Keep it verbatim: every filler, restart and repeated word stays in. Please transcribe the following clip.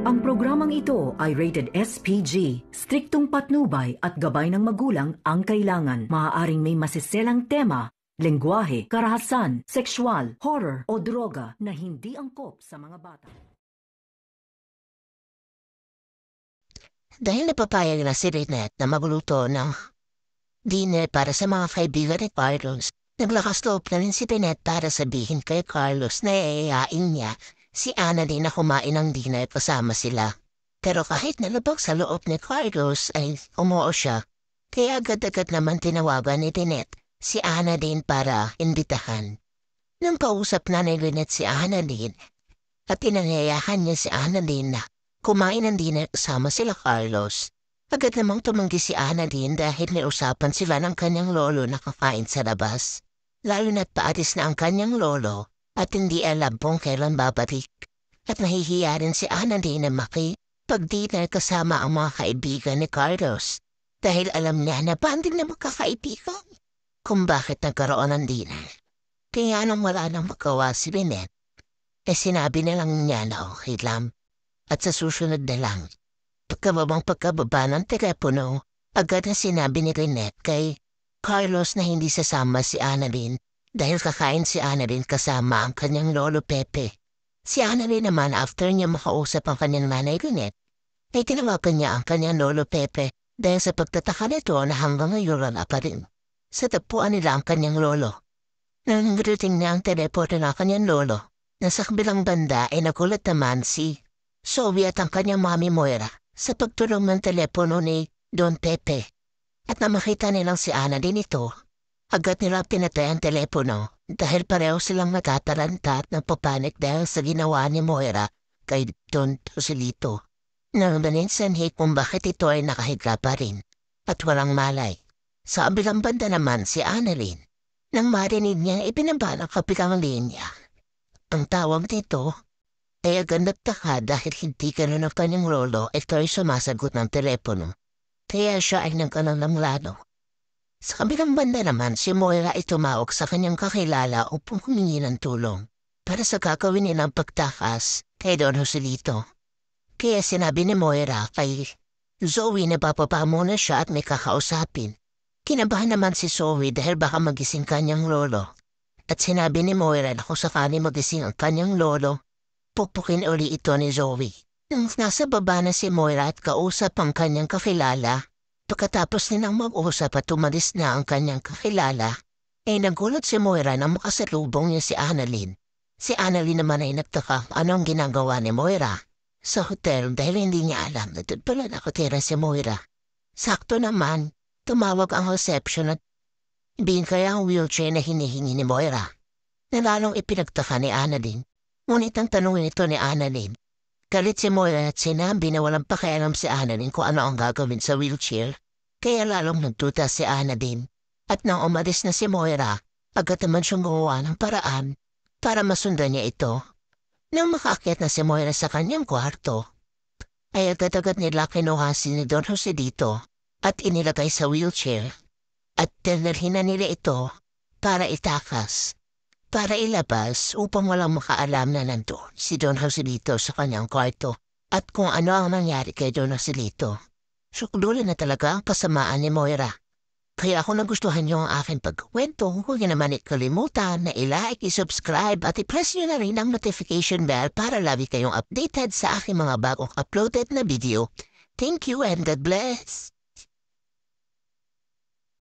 Ang programang ito ay rated S P G. Striktong patnubay at gabay ng magulang ang kailangan. Maaaring may masiselang tema, lengguwahe, karahasan, sexual, horror o droga na hindi angkop sa mga bata. Dahil napapayag na si Lynette na magluto ng dinner para sa mga kaibigan ni Carlos, naglakas loob na rin si Lynette para sabihin kay Carlos na iayain niya si Annalyn na kumain ng dinner kasama sila. Pero kahit nalabag sa loob ni Carlos ay umuo siya, kaya agad-agad naman tinawagan ni Lynette si Annalyn para imbitahan. Nang kausap na ni Lynette si Annalyn at inanyayahan niya si Annalyn na kumain ng dinner kasama sila Carlos, agad namang tumanggi si Annalyn dahil niusapan sila ng kanyang lolo na kakain sa labas. Lalo na't paatis na ang kanyang lolo at hindi alam kung kailan babalik. At nahihiya rin si Annalyn na makipag-dinner kasama ang mga kaibigan ni Carlos dahil alam niya na banding na magkakaibigan kung bakit nagkaroon ng dinner. Kaya nang wala nang magawa si Lynette, eh sinabi na lang niya na okay lang. At sa susunod na lang, pagkababang pagkababa ng telepono, agad na sinabi ni Lynette kay Carlos na hindi sasama si Annalyn dahil kakain si Annalyn kasama ang kanyang lolo Pepe. Si Annalyn naman after niya makausap ang kanyang nanay Lynette, ay tinawagan niya ang kanyang lolo Pepe dahil sa pagtataka nito na hanggang ngayon wala pa rin. Sa tapuan nila ang kanyang lolo. Nang nagdating na ang telepono ng kanyang lolo, nasa kabilang banda ay nagulat naman si Zoe at ang kanyang mami Moira sa pagtulong ng telepono ni Don Pepe. At na makita nilang si Annalyn ito, agad nilang pinatay ang telepono dahil pareho silang natataranta at napapanik dahil sa ginawa ni Moira kay Don Joselito. Nang naninsanhi kung bakit ito ay nakahiga pa rin at walang malay. Sa kabilang banda naman si Annalyn, nang marinig niya ibinaba ng kapilang linya. Ang tawag nito ay agad nagtaka dahil hindi ganun ang kanyang lolo ito ay sumasagot ng telepono. Kaya siya ay nagkalamlado. Sa kabilang banda naman si Moira ay tumawag sa kanyang kakilala upang humingi ng tulong para sa gagawin nilang pagtakas kay Don Joselito. Kaya sinabi ni Moira kay Zoe na papapa muna siya at may kakausapin. Kinabahan naman si Zoe dahil baka magising kanyang lolo. At sinabi ni Moira na kung sakali magising ang kanyang lolo, pupukin uli ito ni Zoe. Nang nasa baba na si Moira at kausap ang kanyang kakilala, pagkatapos nilang mag-usap at tumalis na ang kanyang kakilala, ay nagulat si Moira na makasalubong niya si Annalyn. Si Annalyn naman ay nagtaka anong ginagawa ni Moira sa hotel dahil hindi niya alam na doon pala nakatira si Moira. Sakto naman, tumawag ang reception at binigay ang wheelchair na hinihingi ni Moira. Nalalong ipinagtaka ni Annalyn. Ngunit ang tanongin ito ni Annalyn, galit si Moira at sinabi na walang pakialam si Annalyn kung ano ang gagawin sa wheelchair. Kaya lalong nagtuta si Annalyn. At nang umalis na si Moira, agad naman siyang gumawa ng paraan para masundan niya ito. Nang makaakyat na si Moira sa kanyang kwarto, ay agad-agad nila kinuha si Don Joselito at inilagay sa wheelchair at tinalhin na nila ito para itakas. Para ilabas upang walang makaalam na nandoon si Don Joselito sa kanyang kwarto at kung ano ang nangyari kay Don Joselito. Sukdulan na talaga ang kasamaan ni Moira. Kaya kung nagustuhan niyo ang aking pagkwento, huwag niyo naman ikalimutan na i-like, i-subscribe at i-press niyo na rin ang notification bell para lagi kayong updated sa aking mga bagong uploaded na video. Thank you and God bless!